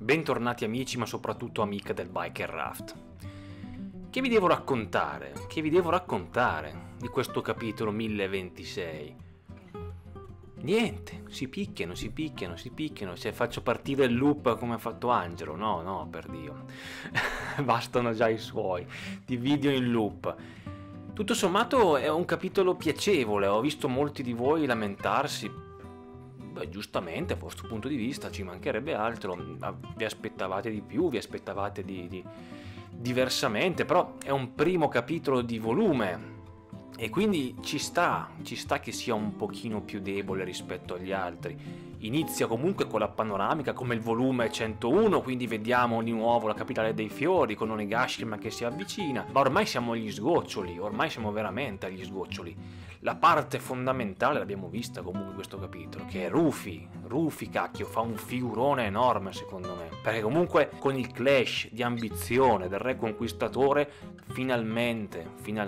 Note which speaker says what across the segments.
Speaker 1: Bentornati amici, ma soprattutto amiche del Biker Raft. Che vi devo raccontare? Che vi devo raccontare di questo capitolo 1026? Niente, si picchiano, se faccio partire il loop come ha fatto Angelo, no, per Dio. Bastano già i suoi, di video in loop. Tutto sommato è un capitolo piacevole, ho visto molti di voi lamentarsi. Beh, giustamente, a vostro punto di vista, ci mancherebbe altro, vi aspettavate di più, vi aspettavate di diversamente, però è un primo capitolo di volume e quindi ci sta che sia un pochino più debole rispetto agli altri. Inizia comunque con la panoramica come il volume 101, quindi vediamo di nuovo la capitale dei fiori con Onigashima che si avvicina, ma ormai siamo agli sgoccioli, ormai siamo veramente agli sgoccioli. La parte fondamentale l'abbiamo vista comunque in questo capitolo, che è Rufy, cacchio, fa un figurone enorme secondo me, perché comunque con il clash di ambizione del re conquistatore finalmente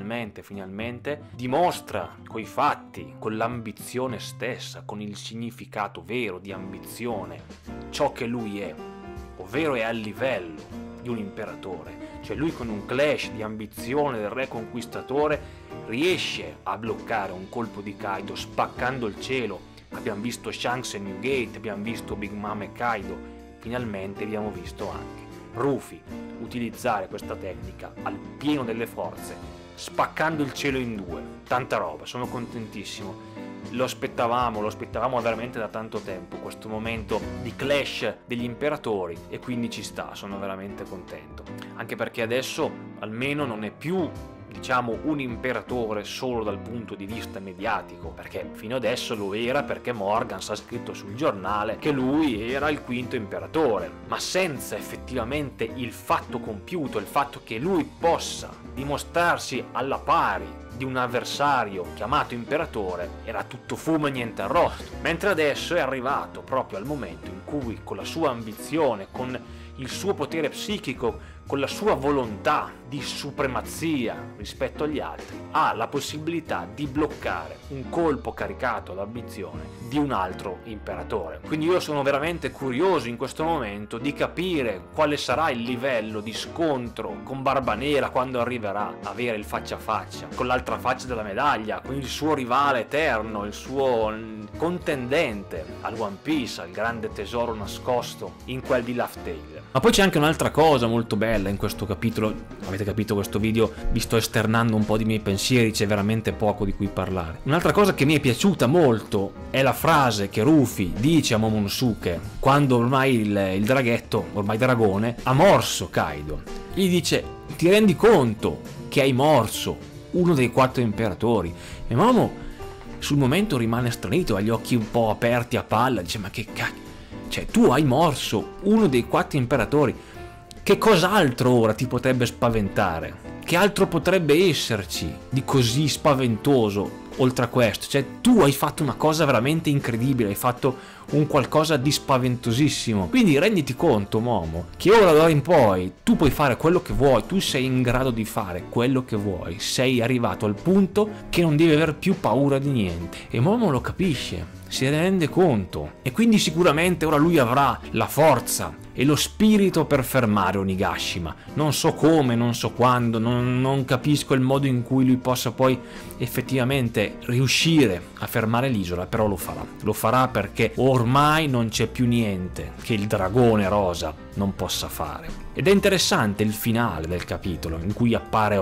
Speaker 1: dimostra coi fatti, con l'ambizione stessa, con il significato vero di ambizione, ciò che lui è, ovvero è al livello di un imperatore. Cioè lui con un clash di ambizione del re conquistatore riesce a bloccare un colpo di Kaido spaccando il cielo. Abbiamo visto Shanks e Newgate, abbiamo visto Big Mom e Kaido, finalmente abbiamo visto anche Rufy utilizzare questa tecnica al pieno delle forze, spaccando il cielo in due. Tanta roba, sono contentissimo. Lo aspettavamo veramente da tanto tempo, questo momento di clash degli imperatori, e quindi ci sta, sono veramente contento. Anche perché adesso almeno non è più, diciamo, un imperatore solo dal punto di vista mediatico, perché fino adesso lo era perché Morgans ha scritto sul giornale che lui era il quinto imperatore, ma senza effettivamente il fatto compiuto, il fatto che lui possa dimostrarsi alla pari di un avversario chiamato imperatore, era tutto fumo e niente arrosto. Mentre adesso è arrivato proprio al momento in cui, con la sua ambizione, con il suo potere psichico, con la sua volontà di supremazia rispetto agli altri, ha la possibilità di bloccare un colpo caricato d'ambizione di un altro imperatore. Quindi io sono veramente curioso in questo momento di capire quale sarà il livello di scontro con Barbanera quando arriverà a avere il faccia a faccia con l'altra faccia della medaglia, con il suo rivale eterno, il suo contendente al One Piece, al grande tesoro nascosto in quel di Laugh Tale. Ma poi c'è anche un'altra cosa molto bella in questo capitolo. Avete capito, questo video vi sto esternando un po' di miei pensieri, c'è veramente poco di cui parlare. Un'altra cosa che mi è piaciuta molto è la frase che Rufy dice a Momonosuke quando ormai il draghetto, ormai dragone, ha morso Kaido. Gli dice: ti rendi conto che hai morso uno dei 4 imperatori? E Momo sul momento rimane stranito, ha gli occhi un po' aperti a palla, dice: ma che cacchio, cioè tu hai morso uno dei 4 imperatori, che cos'altro ora ti potrebbe spaventare? Che altro potrebbe esserci di così spaventoso oltre a questo? Cioè tu hai fatto una cosa veramente incredibile, hai fatto un qualcosa di spaventosissimo, quindi renditi conto, Momo, che ora d'ora in poi tu puoi fare quello che vuoi, tu sei in grado di fare quello che vuoi, sei arrivato al punto che non devi aver più paura di niente, e Momo lo capisce, si rende conto, e quindi sicuramente ora lui avrà la forza e lo spirito per fermare Onigashima. Non so come, non so quando, non capisco il modo in cui lui possa poi effettivamente riuscire a fermare l'isola, però lo farà perché ormai non c'è più niente che il dragone rosa non possa fare. Ed è interessante il finale del capitolo in cui appare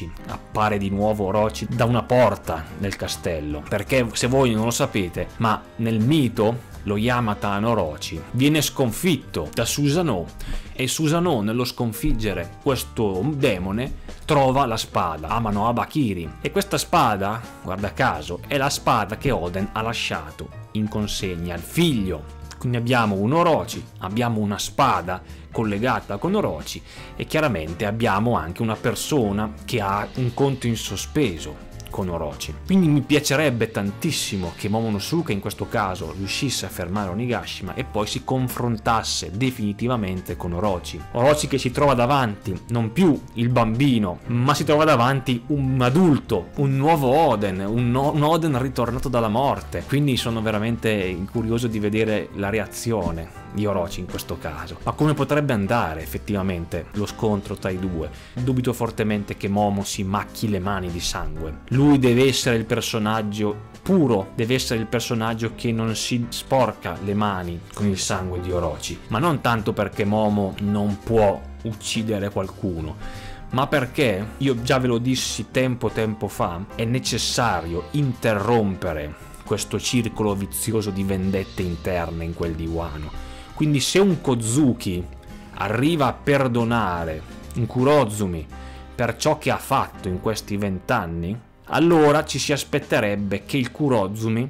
Speaker 1: di nuovo Orochi da una porta nel castello, perché se voi non lo sapete, ma nel mito lo Yamata no Orochi viene sconfitto da Susanoo, e Susanoo, nello sconfiggere questo demone, trova la spada Amano Abakiri, e questa spada, guarda caso, è la spada che Oden ha lasciato in consegna al figlio. Quindi abbiamo un Orochi, abbiamo una spada collegata con Orochi, e chiaramente abbiamo anche una persona che ha un conto in sospeso con Orochi. Quindi mi piacerebbe tantissimo che Momonosuke in questo caso riuscisse a fermare Onigashima e poi si confrontasse definitivamente con Orochi. Orochi che si trova davanti non più il bambino, ma si trova davanti un adulto, un nuovo Oden, un Oden ritornato dalla morte. Quindi sono veramente curioso di vedere la reazione di Orochi in questo caso. Ma come potrebbe andare effettivamente lo scontro tra i due? Dubito fortemente che Momo si macchi le mani di sangue. Lui deve essere il personaggio puro, deve essere il personaggio che non si sporca le mani con il sangue di Orochi, ma non tanto perché Momo non può uccidere qualcuno, ma perché, io già ve lo dissi tempo fa, è necessario interrompere questo circolo vizioso di vendette interne in quel di Wano. Quindi se un Kozuki arriva a perdonare un Kurozumi per ciò che ha fatto in questi 20 anni, allora ci si aspetterebbe che il Kurozumi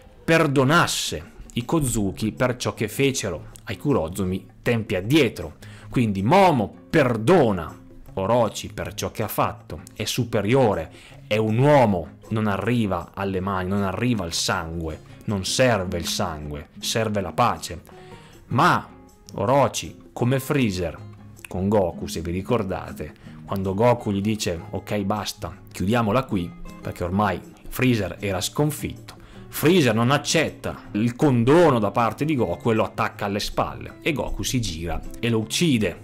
Speaker 1: perdonasse i Kozuki per ciò che fecero ai Kurozumi tempi addietro. Quindi Momo perdona Orochi per ciò che ha fatto, è superiore, è un uomo, non arriva alle mani, non arriva al sangue, non serve il sangue, serve la pace. Ma Orochi, come Freezer con Goku, se vi ricordate, quando Goku gli dice ok basta, chiudiamola qui, perché ormai Freezer era sconfitto, Freezer non accetta il condono da parte di Goku e lo attacca alle spalle, e Goku si gira e lo uccide,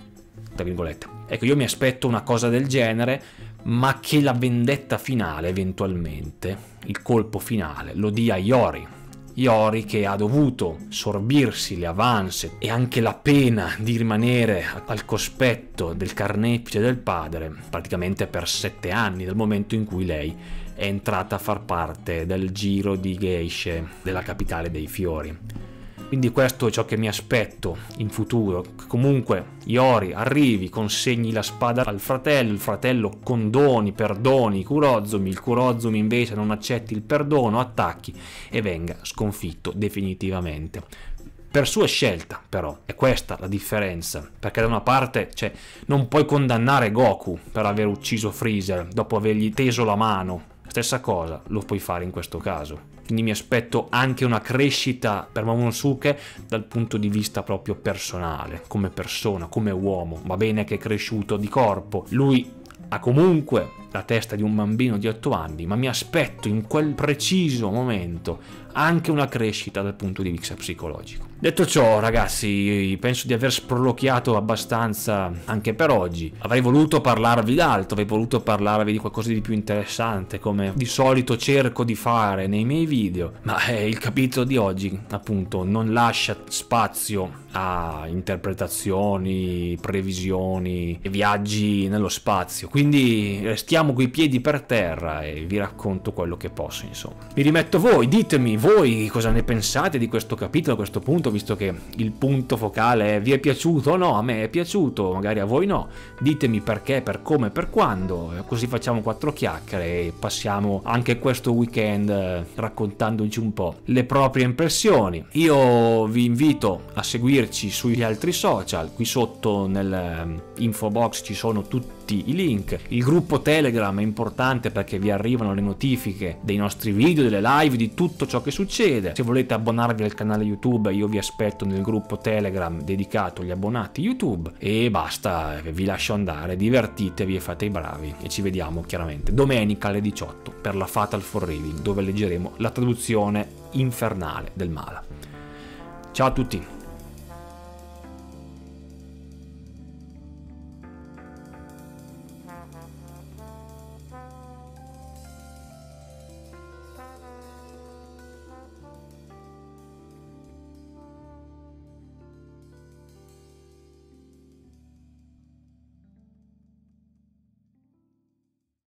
Speaker 1: tra virgolette. Ecco, io mi aspetto una cosa del genere, ma che la vendetta finale, eventualmente, il colpo finale, lo dia Iori. Iori che ha dovuto sorbirsi le avance e anche la pena di rimanere al cospetto del carnefice del padre praticamente per 7 anni, dal momento in cui lei è entrata a far parte del giro di geishe della capitale dei fiori. Quindi questo è ciò che mi aspetto in futuro. Comunque Iori arrivi, consegni la spada al fratello, il fratello condoni, perdoni Kurozumi, il Kurozumi invece non accetti il perdono, attacchi e venga sconfitto definitivamente. Per sua scelta, però, è questa la differenza, perché da una parte, non puoi condannare Goku per aver ucciso Freezer dopo avergli teso la mano. Stessa cosa lo puoi fare in questo caso. Quindi mi aspetto anche una crescita per Momonosuke dal punto di vista proprio personale, come persona, come uomo. Va bene che è cresciuto di corpo, lui ha comunque la testa di un bambino di 8 anni, ma mi aspetto in quel preciso momento anche una crescita dal punto di vista psicologico. Detto ciò, ragazzi, penso di aver sproloquiato abbastanza anche per oggi. Avrei voluto parlarvi d'altro, avrei voluto parlarvi di qualcosa di più interessante, come di solito cerco di fare nei miei video, ma il capitolo di oggi, appunto, non lascia spazio a interpretazioni, previsioni e viaggi nello spazio. Quindi restiamo coi piedi per terra e vi racconto quello che posso, insomma. Mi rimetto a voi, ditemi voi cosa ne pensate di questo capitolo a questo punto, visto che il punto focale è: vi è piaciuto o no? A me è piaciuto, magari a voi no. Ditemi perché, per come, per quando, così facciamo 4 chiacchiere e passiamo anche questo weekend raccontandoci un po' le proprie impressioni. Io vi invito a seguirci sugli altri social, qui sotto nel info box ci sono tutti i link. Il gruppo Telegram è importante perché vi arrivano le notifiche dei nostri video, delle live, di tutto ciò che succede. Se volete abbonarvi al canale YouTube, io vi aspetto nel gruppo Telegram dedicato agli abbonati YouTube. E basta, vi lascio andare, divertitevi e fate i bravi, e ci vediamo chiaramente domenica alle 18 per la Fatal 4 Reading, dove leggeremo la traduzione infernale del Mala. Ciao a tutti!